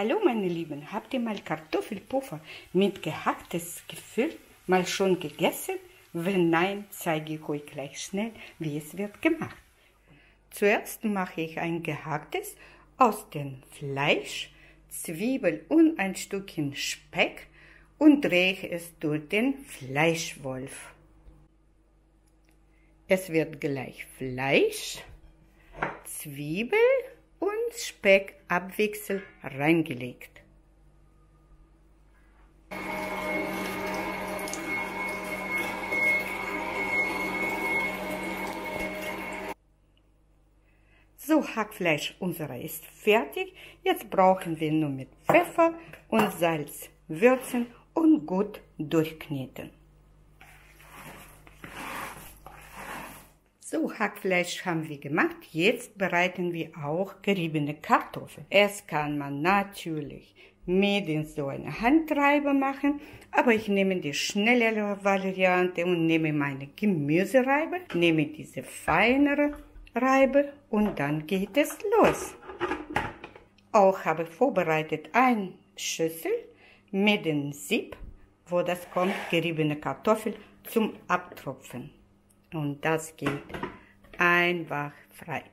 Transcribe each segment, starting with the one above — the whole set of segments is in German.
Hallo meine Lieben, habt ihr mal Kartoffelpuffer mit gehacktes Gefühl mal schon gegessen? Wenn nein, zeige ich euch gleich schnell, wie es wird gemacht. Zuerst mache ich ein gehacktes aus dem Fleisch, Zwiebel und ein Stückchen Speck und drehe es durch den Fleischwolf. Es wird gleich Fleisch, Zwiebel und Speck abwechselnd reingelegt. So, Hackfleisch unserer ist fertig. Jetzt brauchen wir nur mit Pfeffer und Salz würzen und gut durchkneten. So, Hackfleisch haben wir gemacht. Jetzt bereiten wir auch geriebene Kartoffeln. Es kann man natürlich mit so einer Handreibe machen, aber ich nehme die schnellere Variante und nehme meine Gemüsereibe, nehme diese feinere Reibe und dann geht es los. Auch habe ich vorbereitet eine Schüssel mit dem Sieb, wo das kommt, geriebene Kartoffel zum Abtropfen. Und das geht einfach frei.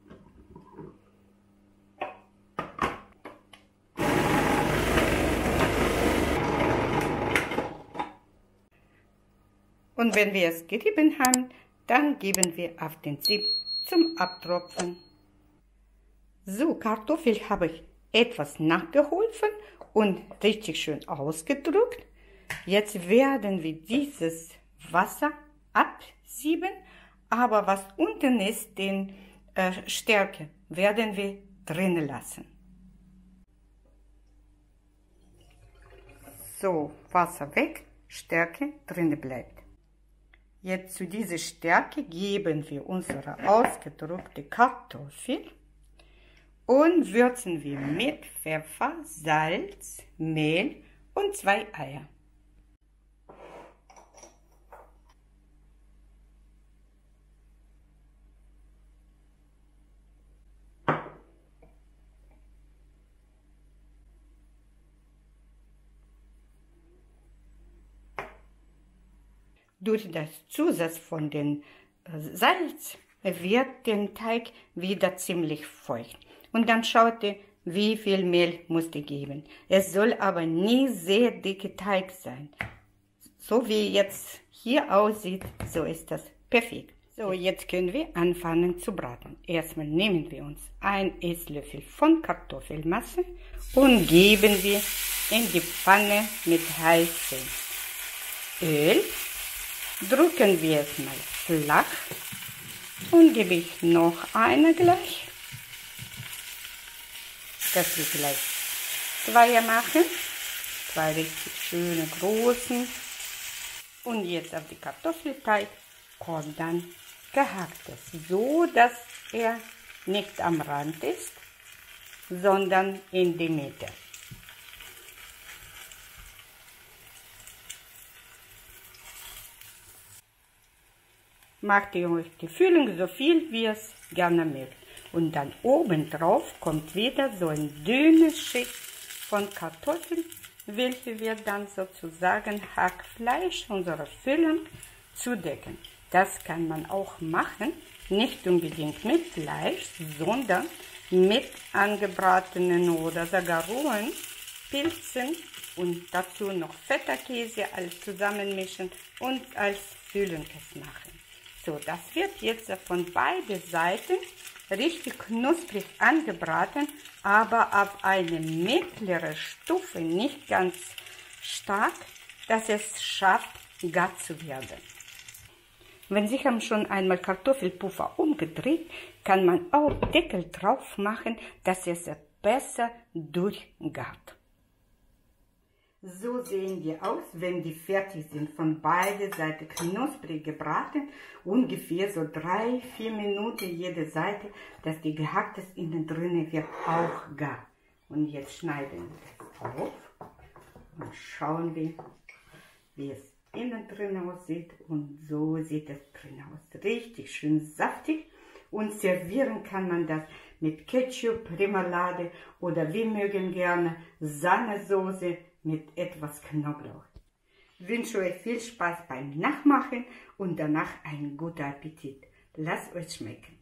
Und wenn wir es gerieben haben, dann geben wir auf den Sieb zum Abtropfen. So, Kartoffel habe ich etwas nachgeholfen und richtig schön ausgedrückt. Jetzt werden wir dieses Wasser absieben, aber was unten ist, den Stärke, werden wir drinnen lassen. So, Wasser weg, Stärke drinnen bleibt. Jetzt zu dieser Stärke geben wir unsere ausgedrückte Kartoffel und würzen wir mit Pfeffer, Salz, Mehl und 2 Eier. Durch das Zusatz von dem Salz wird der Teig wieder ziemlich feucht. Und dann schaut ihr, wie viel Mehl musst ihr geben. Es soll aber nie sehr dicker Teig sein. So wie jetzt hier aussieht, so ist das perfekt. So, jetzt können wir anfangen zu braten. Erstmal nehmen wir uns einen Esslöffel von Kartoffelmasse und geben wir in die Pfanne mit heißem Öl. Drücken wir es mal flach und gebe ich noch eine gleich, dass wir gleich 2 machen, 2 richtig schöne großen. Und jetzt auf die Kartoffelteig kommt dann gehacktes, so dass er nicht am Rand ist, sondern in die Mitte. Macht ihr euch die Füllung so viel, wie es gerne mögt. Und dann oben drauf kommt wieder so eine dünne Schicht von Kartoffeln, welche wir dann sozusagen Hackfleisch, unsere Füllung, zudecken. Das kann man auch machen, nicht unbedingt mit Fleisch, sondern mit angebratenen oder sogar rohen Pilzen und dazu noch Feta-Käse, alles zusammenmischen und als Füllung es machen. So, das wird jetzt von beiden Seiten richtig knusprig angebraten, aber auf eine mittlere Stufe, nicht ganz stark, dass es schafft, gar zu werden. Wenn Sie haben schon einmal Kartoffelpuffer umgedreht, kann man auch Deckel drauf machen, dass es besser durchgart. So sehen die aus, wenn die fertig sind, von beiden Seiten knusprig gebraten, ungefähr so 3-4 Minuten jede Seite, dass die gehacktes innen drinnen wird auch gar. Und jetzt schneiden wir das auf und schauen wir, wie es innen drin aussieht, und so sieht es drin aus. Richtig schön saftig Und servieren kann man das mit Ketchup, Remoulade oder wir mögen gerne Sahnesoße mit etwas Knoblauch. Ich wünsche euch viel Spaß beim Nachmachen und danach einen guten Appetit. Lasst euch schmecken.